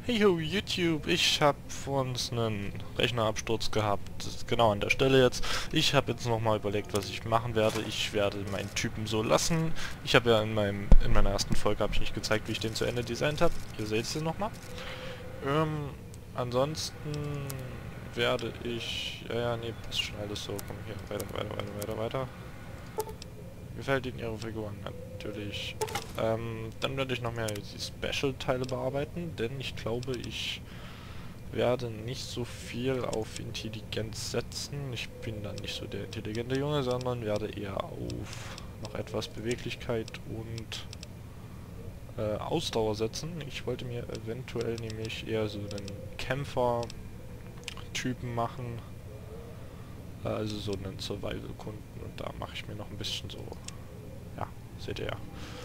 Hey yo, YouTube, ich habe vor uns einen Rechnerabsturz gehabt, das ist genau an der Stelle jetzt. Ich habe jetzt nochmal überlegt, was ich machen werde. Ich werde meinen Typen so lassen. Ich habe ja in meiner ersten Folge habe ich nicht gezeigt, wie ich den zu Ende designt habe. Ihr seht es nochmal. Ähm, ansonsten werde ich... Ja, nee, passt schon alles so. Komm hier, weiter. Gefällt Ihnen Ihre Figuren? Natürlich. Dann werde ich noch mehr die Special-Teile bearbeiten, denn ich glaube, ich werde nicht so viel auf Intelligenz setzen. Ich bin dann nicht so der intelligente Junge, sondern werde eher auf noch etwas Beweglichkeit und Ausdauer setzen. Ich wollte mir eventuell nämlich eher so einen Kämpfer-Typen machen, also so einen Survival-Kunden, und da mache ich mir noch ein bisschen so, ja, seht ihr ja.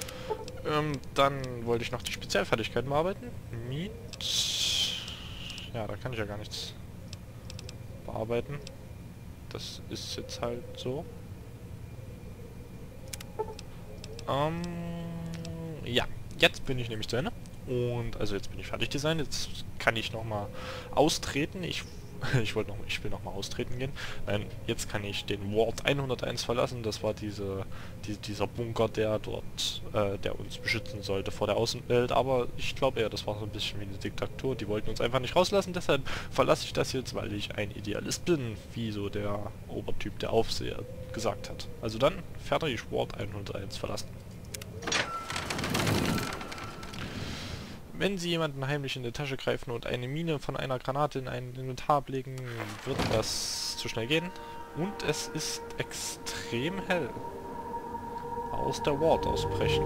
Dann wollte ich noch die Spezialfertigkeiten bearbeiten. Mit... Ja, da kann ich ja gar nichts bearbeiten. Das ist jetzt halt so. Ja, jetzt bin ich nämlich zu Ende. Und, also jetzt bin ich fertig designt. Jetzt kann ich nochmal austreten. Ich will noch mal austreten gehen. Nein, jetzt kann ich den Ward 101 verlassen. Das war dieser Bunker, der dort, der uns beschützen sollte vor der Außenwelt. Aber ich glaube eher, das war so ein bisschen wie eine Diktatur. Die wollten uns einfach nicht rauslassen. Deshalb verlasse ich das jetzt, weil ich ein Idealist bin, wie so der Obertyp, der Aufseher, gesagt hat. Also dann, fertig, Ward 101 verlassen. Wenn Sie jemanden heimlich in die Tasche greifen und eine Mine von einer Granate in ein Inventar ablegen, wird das zu schnell gehen. Und es ist extrem hell. Aus der Ward ausbrechen.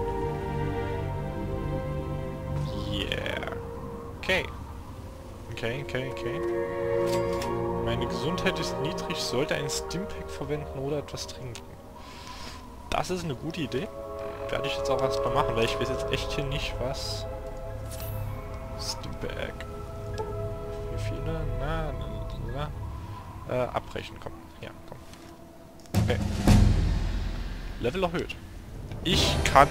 Yeah. Okay. Okay. Meine Gesundheit ist niedrig, sollte ein Stimpack verwenden oder etwas trinken. Das ist eine gute Idee. Werde ich jetzt auch erstmal machen, weil ich weiß jetzt echt hier nicht, was... Stimpack. Wie viele? Abbrechen, komm. Ja, komm. Okay. Level erhöht. Ich kann...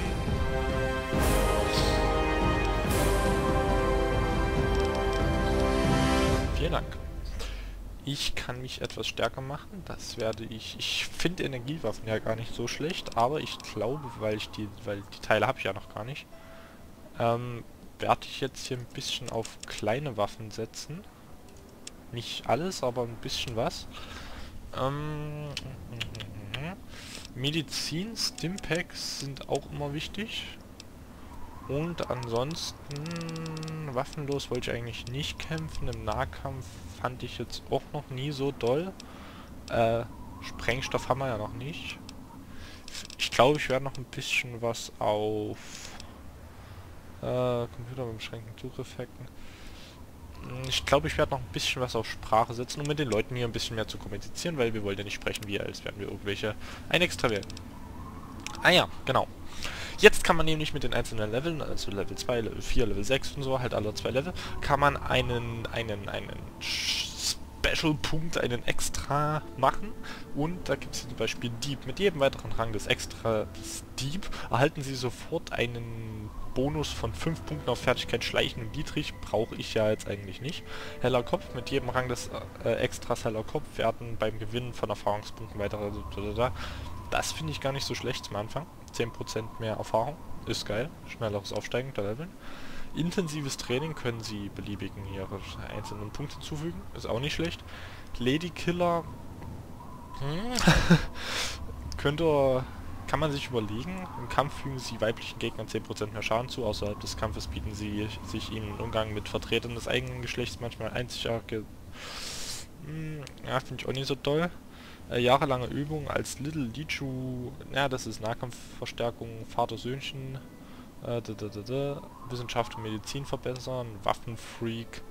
Vielen Dank. Ich kann mich etwas stärker machen. Das werde ich... Ich finde Energiewaffen ja gar nicht so schlecht, aber ich glaube, weil die Teile habe ich ja noch gar nicht, werde ich jetzt hier ein bisschen auf kleine Waffen setzen. Nicht alles, aber ein bisschen was. Medizin, Stimpaks sind auch immer wichtig. Und ansonsten, waffenlos wollte ich eigentlich nicht kämpfen. Im Nahkampf fand ich jetzt auch noch nie so doll. Sprengstoff haben wir ja noch nicht. Ich glaube, ich werde noch ein bisschen was auf Computer mit beschränkten Sucheffekten. Ich glaube, ich werde noch ein bisschen was auf Sprache setzen, um mit den Leuten hier ein bisschen mehr zu kommunizieren, weil wir wollen ja nicht sprechen, wie als wären wir irgendwelche ein extra wählen. Ah ja, genau. Jetzt kann man nämlich mit den einzelnen Leveln, also Level 2, Level 4, Level 6 und so, halt alle 2 Level, kann man einen Special-Punkt, einen Extra machen. Und da gibt es zum Beispiel Dieb. Mit jedem weiteren Rang des Extras Dieb erhalten Sie sofort einen Bonus von 5 Punkten auf Fertigkeit Schleichen und Dietrich. Brauche ich ja jetzt eigentlich nicht. Heller Kopf. Mit jedem Rang des Extras Heller Kopf werden beim Gewinnen von Erfahrungspunkten weitere... Das finde ich gar nicht so schlecht zum Anfang. 10% mehr Erfahrung. Ist geil. Schnelleres Aufsteigen der Leveln. Intensives Training können Sie beliebigen ihre einzelnen Punkte hinzufügen. Ist auch nicht schlecht. Ladykiller kann man sich überlegen. Im Kampf fügen Sie weiblichen Gegnern 10% mehr Schaden zu. Außerhalb des Kampfes bieten Sie sich ihnen im Umgang mit Vertretern des eigenen Geschlechts manchmal einzigartige... ja, finde ich auch nicht so toll. Jahrelange Übung als Little Lichu, ja, das ist Nahkampfverstärkung, Vater-Söhnchen, Wissenschaft und Medizin verbessern, Waffenfreak,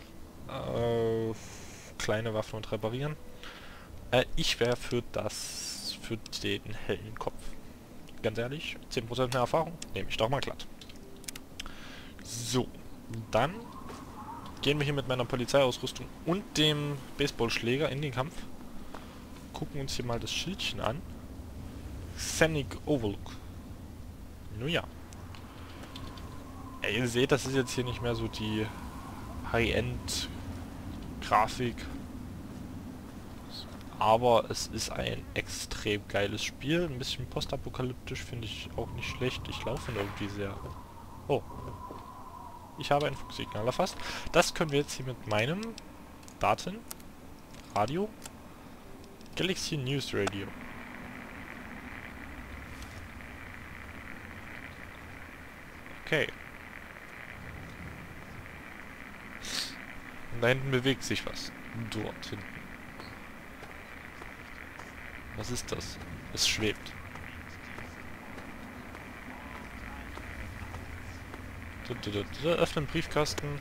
kleine Waffen und reparieren. Ich wäre für den hellen Kopf. Ganz ehrlich, 10% mehr Erfahrung, nehme ich doch mal glatt. So, dann gehen wir hier mit meiner Polizeiausrüstung und dem Baseballschläger in den Kampf. Gucken uns hier mal das Schildchen an. Scenic Overlook. Nun ja. Ihr seht, das ist jetzt hier nicht mehr so die High-End-Grafik. Aber es ist ein extrem geiles Spiel. Ein bisschen postapokalyptisch finde ich auch nicht schlecht. Ich laufe irgendwie sehr... Oh. Ich habe einen Funksignal erfasst. Das können wir jetzt hier mit meinem Radio Galaxy News Radio. Okay. Und da hinten bewegt sich was. Dort hinten. Was ist das? Es schwebt. Öffnen Briefkasten.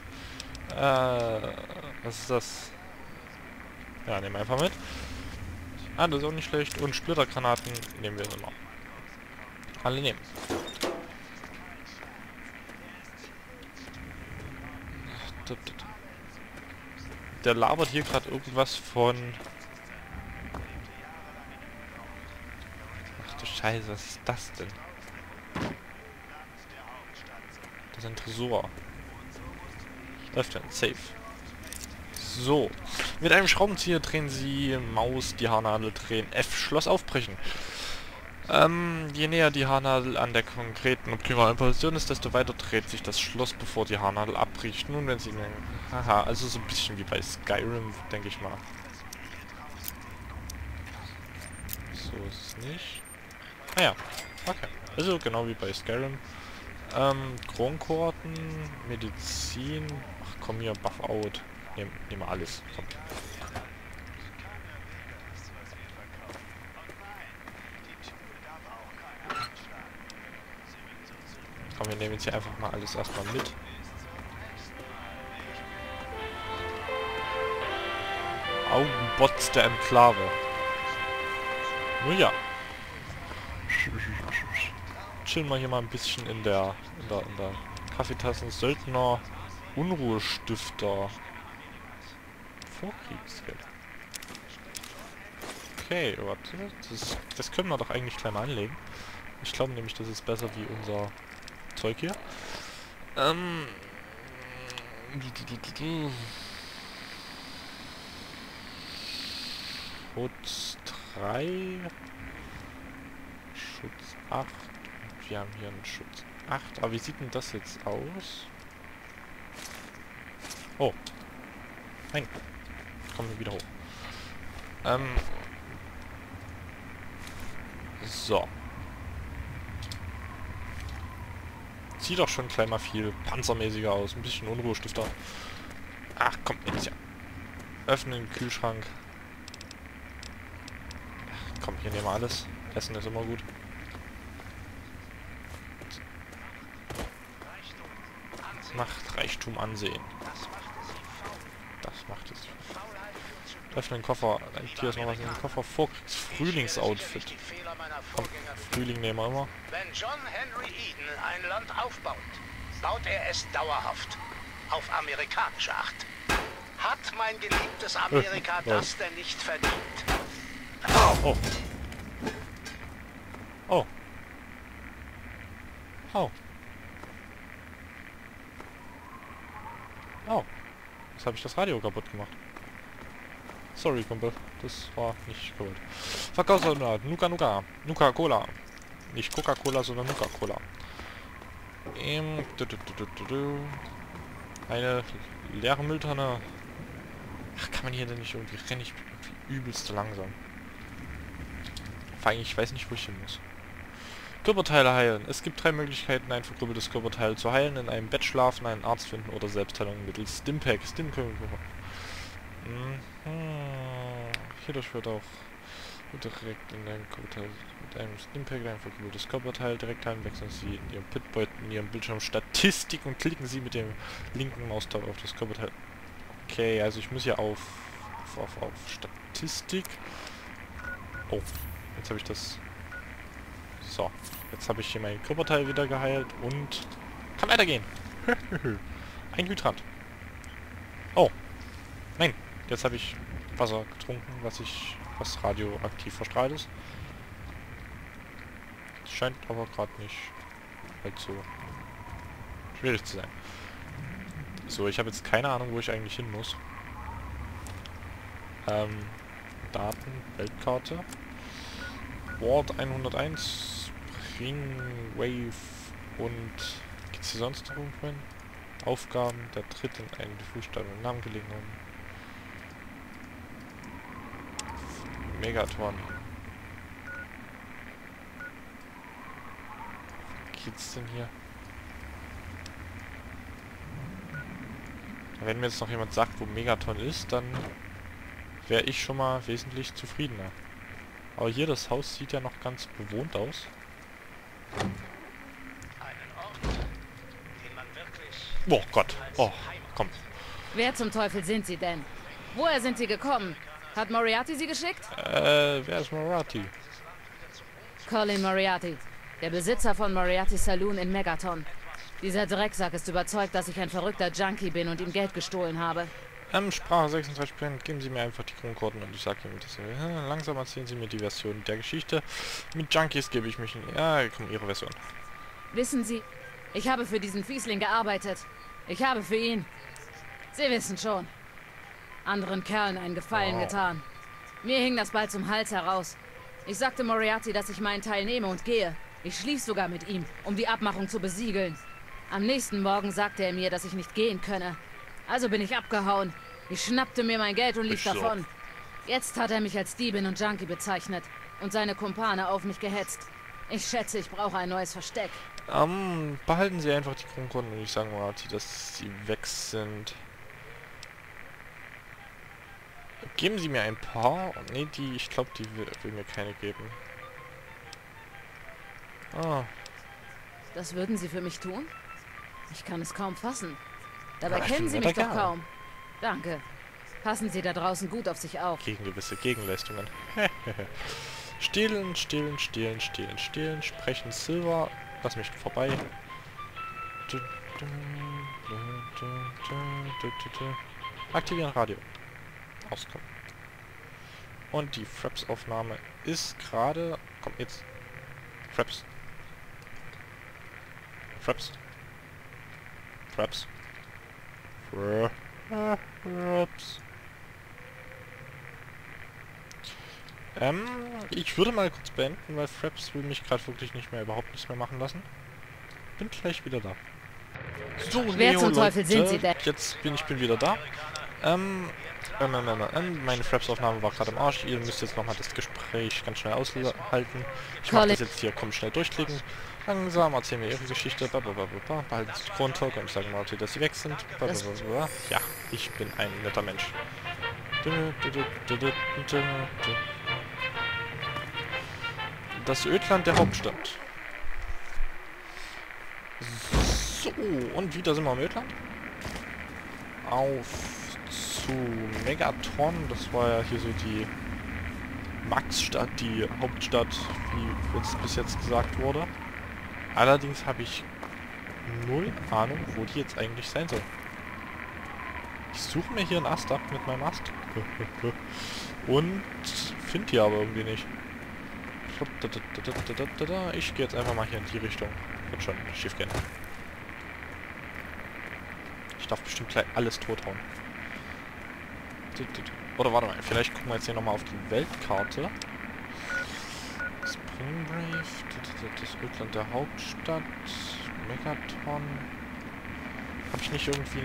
Was ist das? Ja, nehmen wir einfach mit. Ah, das ist auch nicht schlecht. Und Splittergranaten nehmen wir immer. Alle nehmen. Der labert hier gerade irgendwas von... Ach du Scheiße, was ist das denn? Das ist ein Tresor. Öffnen, safe. So. Mit einem Schraubenzieher drehen Sie Maus, die Haarnadel drehen F, Schloss aufbrechen. Je näher die Haarnadel an der konkreten optimalen Position ist, desto weiter dreht sich das Schloss, bevor die Haarnadel abbricht. Nun, wenn Sie... Haha, also so ein bisschen wie bei Skyrim, denke ich mal. So ist es nicht. Ah ja, okay. Also genau wie bei Skyrim. Kronkorten, Medizin... Ach komm hier, Buff Out. Nehmen wir alles. Komm. Komm, wir nehmen jetzt hier einfach mal alles erstmal mit. Augenbots der Enklave. Nun ja. Chillen wir hier mal ein bisschen in der Kaffeetassen. Söldner, Unruhestifter. Vorkriegsgeld. Okay, warte. Das können wir doch eigentlich gleich mal anlegen. Ich glaube nämlich, das ist besser wie unser Zeug hier. Schutz 3. Schutz 8. Und wir haben hier einen Schutz 8. Aber wie sieht denn das jetzt aus? Oh. Nein. Kommen wir wieder hoch. So. Sieht doch schon gleich mal viel panzermäßiger aus. Ein bisschen Unruhestifter. Ach, komm, jetzt ja. Öffnen den Kühlschrank. Ach, komm, hier nehmen wir alles. Essen ist immer gut. Macht Reichtum ansehen. Das macht es. Öffnen den Koffer. Hier ist noch was in den Koffer. Frühlingsoutfit. Komm, Frühling nehmen wir immer. Wenn John Henry Eden ein Land aufbaut, baut er es dauerhaft. Auf amerikanische Art. Hat mein geliebtes Amerika das denn nicht verdient? Oh. Oh. Oh. Oh. Jetzt habe ich das Radio kaputt gemacht. Sorry, Kumpel. Das war nicht gut. Verkaufsautomat. Nuka. Nuka-Cola. Nicht Coca-Cola, sondern Nuka-Cola. Eine leere Mülltonne. Ach, kann man hier denn nicht irgendwie... Renne ich übelst langsam. Vor allem, ich weiß nicht, wo ich hin muss. Körperteile heilen. Es gibt 3 Möglichkeiten, ein verkrüppeltes Körperteil zu heilen. In einem Bett schlafen, einen Arzt finden oder Selbstheilung mittels Stimpack. Hierdurch wird auch direkt in deinem Körperteil mit einem Stimpack ein verkrüppeltes Körperteil direkt heilen. Wechseln Sie in Ihrem Pitboy in Ihrem Bildschirm Statistik und klicken Sie mit dem linken Maustaub auf das Körperteil. Okay, also ich muss ja auf Statistik. Oh, jetzt habe ich das... So, jetzt habe ich hier mein Körperteil wieder geheilt und kann weitergehen. Ein Hydrant. Oh, nein, jetzt habe ich Wasser getrunken, was radioaktiv verstrahlt ist. Scheint aber gerade nicht allzu schwierig zu sein. So, ich habe jetzt keine Ahnung, wo ich eigentlich hin muss. Daten, Weltkarte. Ward 101, Springwave und... Gibt's hier sonst noch irgendwann? Aufgaben, der tritt in einen Diffusstadt und Namengelegenen. Megaton. Geht's denn hier? Wenn mir jetzt noch jemand sagt, wo Megaton ist, dann wäre ich schon mal wesentlich zufriedener. Aber hier, das Haus sieht ja noch ganz bewohnt aus. Einen Ort, den man wirklich Oh Gott. Oh, komm. Wer zum Teufel sind Sie denn? Woher sind Sie gekommen? Hat Moriarty Sie geschickt? Wer ist Moriarty? Colin Moriarty, der Besitzer von Moriarty Saloon in Megaton. Dieser Drecksack ist überzeugt, dass ich ein verrückter Junkie bin und ihm Geld gestohlen habe. Sprache 36 Prozent, geben Sie mir einfach die Grundkoden und ich sage Ihnen das. Langsam erzählen Sie mir die Version der Geschichte. Mit Junkies gebe ich mich in... Ja, komm, Ihre Version. Wissen Sie, ich habe für diesen Fiesling gearbeitet. Ich habe für ihn. Sie wissen schon. Anderen Kerlen einen Gefallen getan. Mir hing das bald zum Hals heraus. Ich sagte Moriarty, dass ich meinen Teil nehme und gehe. Ich schlief sogar mit ihm, um die Abmachung zu besiegeln. Am nächsten Morgen sagte er mir, dass ich nicht gehen könne. Also bin ich abgehauen. Ich schnappte mir mein Geld und lief davon. Jetzt hat er mich als Diebin und Junkie bezeichnet und seine Kumpane auf mich gehetzt. Ich schätze, ich brauche ein neues Versteck. Behalten Sie einfach die Grundkoden und ich sage Moriarty, dass Sie weg sind. Geben Sie mir ein paar. Nee, ich glaube, die will mir keine geben. Ah. Das würden Sie für mich tun? Ich kann es kaum fassen. Dabei Ja, kennen Sie mich doch egal. kaum. Danke. Passen Sie da draußen gut auf sich auf. Gegen gewisse Gegenleistungen. Stehlen, stehlen, stehlen, stehlen, stehlen. Sprechen Silver. Lass mich vorbei. Aktivieren Radio. Auskommen. Und die Fraps-Aufnahme ist gerade... Komm, jetzt. Fraps. Fraps. Fraps. Fraps. Ich würde mal kurz beenden, weil Fraps will mich gerade wirklich überhaupt nichts mehr machen lassen. Bin gleich wieder da. So, Wer zum Teufel sind Sie denn? Jetzt bin ich wieder da. Meine Fraps-Aufnahme war gerade im Arsch. Ihr müsst jetzt nochmal das Gespräch ganz schnell aushalten. Ich mache das jetzt hier, komm schnell durchklicken. Langsam erzählen wir ihre Geschichte. Behalten Sie die Grundtalk und sagen mal, dass sie weg sind. Ja, ich bin ein netter Mensch. Das Ödland der Hauptstadt. So, und wieder sind wir im Ödland. Auf zu Megaton. Das war ja hier so die Maxstadt, die Hauptstadt, wie jetzt bis jetzt gesagt wurde. Allerdings habe ich null Ahnung, wo die jetzt eigentlich sein soll. Ich suche mir hier einen Ast ab mit meinem Ast. Und finde die aber irgendwie nicht. Ich gehe jetzt einfach mal hier in die Richtung. Wird schon schief gehen. Ich darf bestimmt gleich alles tothauen. Oder warte mal, vielleicht gucken wir jetzt hier nochmal auf die Weltkarte. Springbrave, das Ödland der Hauptstadt, Megaton. Habe ich nicht irgendwie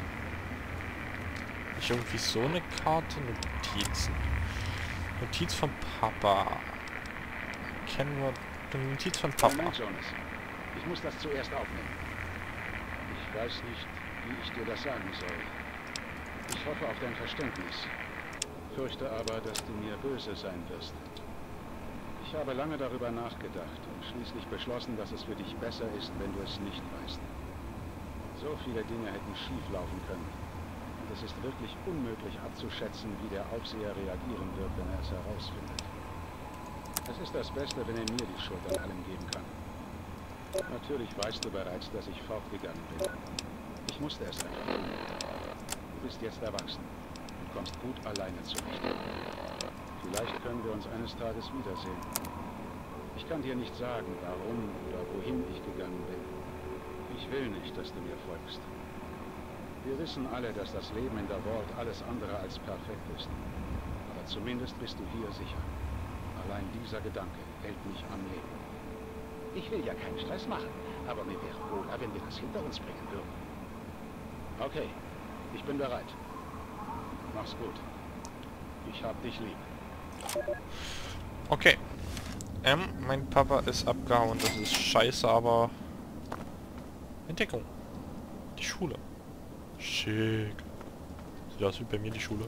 so eine Karte? Notizen. Notiz von Papa. Kennen wir eine Notiz von Papa? Moment, Jonas. Ich muss das zuerst aufnehmen. Ich weiß nicht, wie ich dir das sagen soll. Ich hoffe auf dein Verständnis. Fürchte aber, dass du mir böse sein wirst. Ich habe lange darüber nachgedacht und schließlich beschlossen, dass es für dich besser ist, wenn du es nicht weißt. So viele Dinge hätten schief laufen können. Und es ist wirklich unmöglich abzuschätzen, wie der Aufseher reagieren wird, wenn er es herausfindet. Es ist das Beste, wenn er mir die Schuld an allem geben kann. Natürlich weißt du bereits, dass ich fortgegangen bin. Ich musste es einfach. Du bist jetzt erwachsen und kommst gut alleine zurecht. Vielleicht können wir uns eines Tages wiedersehen. Ich kann dir nicht sagen, warum oder wohin ich gegangen bin. Ich will nicht, dass du mir folgst. Wir wissen alle, dass das Leben in der Vault alles andere als perfekt ist. Aber zumindest bist du hier sicher. Allein dieser Gedanke hält mich am Leben. Ich will ja keinen Stress machen, aber mir wäre wohler, wenn wir das hinter uns bringen würden. Okay, ich bin bereit. Mach's gut. Ich hab dich lieb. Okay. Mein Papa ist abgehauen, das ist scheiße, aber... Entdeckung. Die Schule. Schick. Sieht aus wie bei mir die Schule.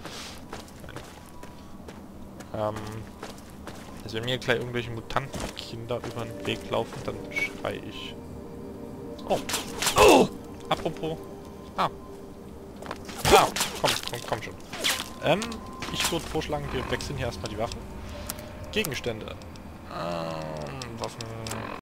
Also wenn mir gleich irgendwelche Mutantenkinder über den Weg laufen, dann schrei ich. Oh. Oh! Apropos. Ah. Ah, komm schon. Ich würde vorschlagen, wir wechseln hier erstmal die Waffen. Gegenstände. Waffen.